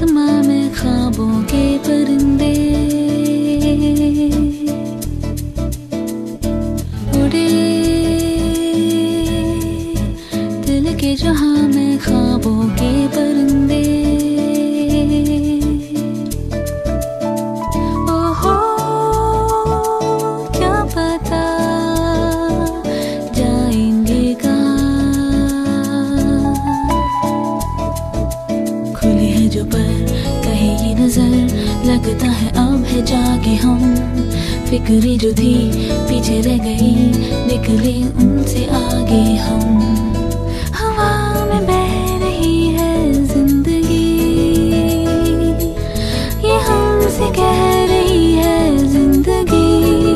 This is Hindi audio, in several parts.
आसमां में ख्वाबों के परिंदे उड़े, दिल के जहां में ख्वाबों के परिंदे। ओहो क्या पता जाएंगे कहाँ। खुली है जो पर कहे ये नजर, लगता है अब है जागे हम। फिक्रें जो थी पीछे रह गई, निकले उनसे आगे हम। हवा में बह रही है जिंदगी, ये हमसे कह रही है जिंदगी।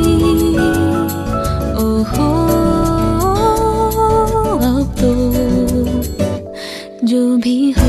ओहो अब तो जो भी हो